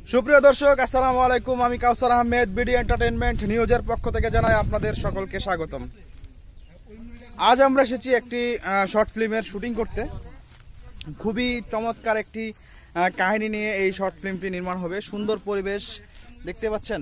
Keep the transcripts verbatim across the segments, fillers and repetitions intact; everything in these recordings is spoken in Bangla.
সুপ্রিয় দর্শক, আসসালামু আলাইকুম। আমি কাউসার আহমেদ, বিডি এন্টারটেইনমেন্ট নিউজের পক্ষ থেকে জানাই আপনাদের সকলকে স্বাগতম। আজ আমরা এসেছি একটি শর্ট ফিল্মের শুটিং করতে। খুবই চমৎকার একটি কাহিনী নিয়ে এই শর্ট ফিল্মটি নির্মাণ হবে। সুন্দর পরিবেশ দেখতে পাচ্ছেন,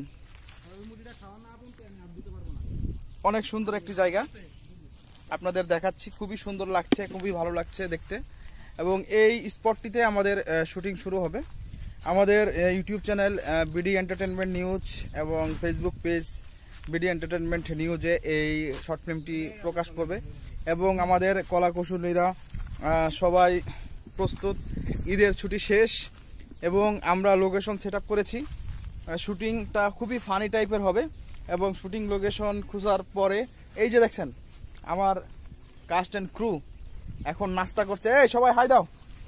অনেক সুন্দর একটি জায়গা আপনাদের দেখাচ্ছি। খুবই সুন্দর লাগছে, খুবই ভালো লাগছে দেখতে। এবং এই স্পটটিতে আমাদের শুটিং শুরু হবে। আমাদের YouTube channel BD entertainment news এবং ফেসবুক পেজ বিডি এন্টারটেনমেন্ট নিউজে এই শর্ট ফিল্মটি প্রকাশ করবে। এবং আমাদের কলাকুশলীরা সবাই প্রস্তুত। ঈদের ছুটি শেষ এবং আমরা লোকেশন সেট আপ করেছি। শুটিংটা খুবই ফানি টাইপের হবে এবং শুটিং লোকেশন খোঁজার পরে এই যে দেখছেন আমার কাস্ট অ্যান্ড ক্রু এখন নাস্তা করছে। এই সবাই হাই দাও।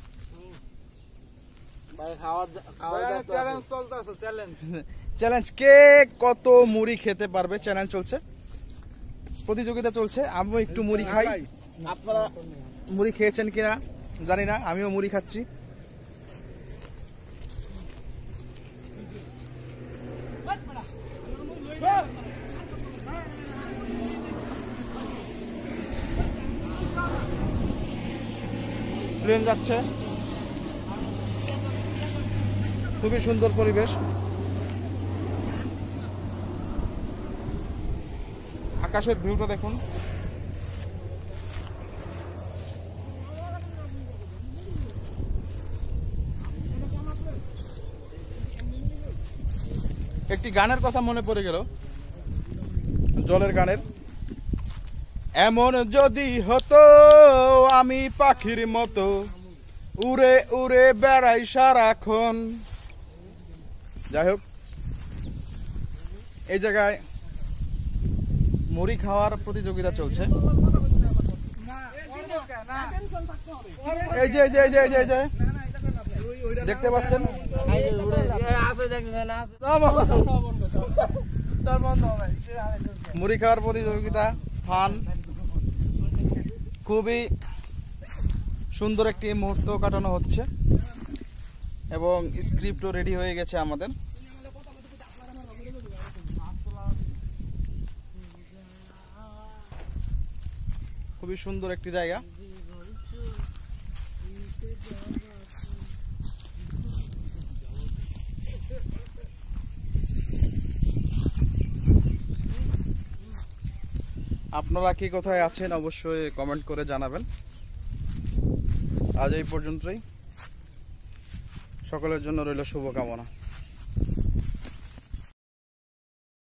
চ্যালেঞ্জ, কে কত মুড়ি খেতে পারবে চ্যালেঞ্জ চলছে, প্রতিযোগিতা চলছে। আমিও একটু মুড়ি খাই, আপনারা মুড়ি খেয়েছেন কিনা জানি না, আমিও মুড়ি খাচ্ছি। প্লেন যাচ্ছে, খুবই সুন্দর পরিবেশ। আকাশের ভিউটা দেখুন। একটি গানের কথা মনে পড়ে গেল, জলের গানের। এমন যদি হতো আমি পাখির মতো উড়ে উড়ে বেড়াই সারাক্ষণ। যাই হোক, এই জায়গায় মুড়ি খাওয়ার প্রতিযোগিতা চলছে। এই যে এই যে এই যে এই যে এই যে দেখতে পাচ্ছেন, মুড়ি খাওয়ার প্রতিযোগিতা ফান। খুবই সুন্দর একটি মুহূর্ত কাটানো হচ্ছে এবং স্ক্রিপ্টও রেডি হয়ে গেছে আমাদের। খুবই সুন্দর একটি জায়গা। আপনারা কি কোথায় আছেন অবশ্যই কমেন্ট করে জানাবেন। আজ এই পর্যন্তই, সকলের জন্য রইল শুভকামনা।